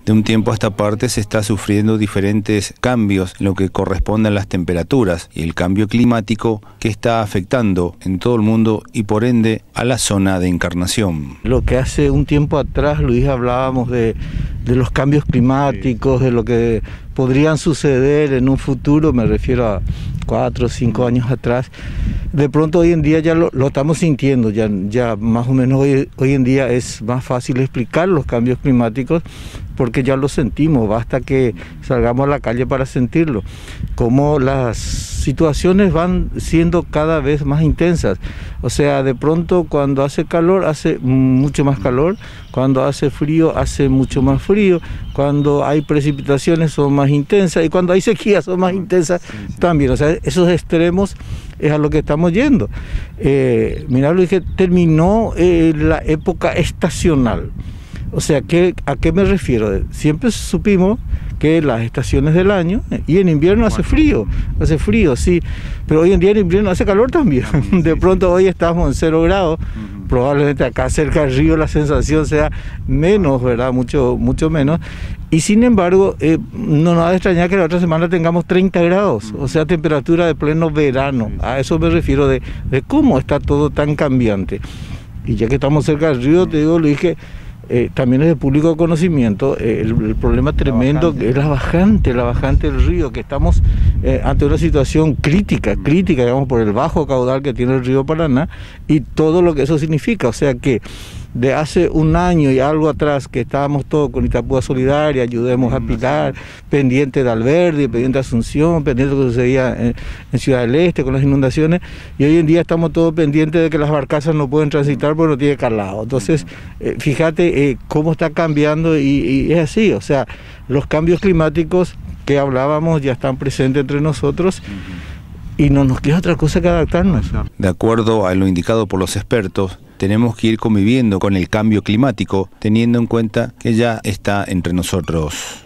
De un tiempo a esta parte se está sufriendo diferentes cambios en lo que corresponde a las temperaturas y el cambio climático que está afectando en todo el mundo y por ende a la zona de Encarnación. Lo que hace un tiempo atrás, Luis, hablábamos de los cambios climáticos, de lo que podrían suceder en un futuro, me refiero a 4 o 5 años atrás. De pronto hoy en día ya lo estamos sintiendo, ya más o menos hoy en día es más fácil explicar los cambios climáticos porque ya lo sentimos, basta que salgamos a la calle para sentirlo, como las situaciones van siendo cada vez más intensas. O sea, de pronto cuando hace calor hace mucho más calor, cuando hace frío hace mucho más frío, cuando hay precipitaciones son más intensas y cuando hay sequía son más intensas también. O sea, esos extremos es a lo que estamos yendo. Mirá, lo dije, terminó la época estacional. O sea, ¿a qué me refiero? Siempre supimos que las estaciones del año, y en invierno hace frío, sí, pero hoy en día en invierno hace calor también. De pronto hoy estamos en 0 grados, probablemente acá cerca del río la sensación sea menos, ¿verdad? Mucho menos. Y sin embargo, no nos ha de extrañar que la otra semana tengamos 30 grados, o sea, temperatura de pleno verano. A eso me refiero de cómo está todo tan cambiante. Y ya que estamos cerca del río, te digo, lo dije, también es de público conocimiento el problema tremendo que es la bajante del río, que estamos ante una situación crítica, digamos, por el bajo caudal que tiene el río Paraná y todo lo que eso significa. O sea que de hace un año y algo atrás que estábamos todos con Itapúa Solidaria, Ayudemos a Pilar, pendiente de Alberdi, pendiente de Asunción, pendiente de lo que sucedía en Ciudad del Este con las inundaciones, y hoy en día estamos todos pendientes de que las barcazas no pueden transitar porque no tiene calado. Entonces, fíjate cómo está cambiando y es así. O sea, los cambios climáticos que hablábamos ya están presentes entre nosotros. Y no nos queda otra cosa que adaptarnos. De acuerdo a lo indicado por los expertos, tenemos que ir conviviendo con el cambio climático, teniendo en cuenta que ya está entre nosotros.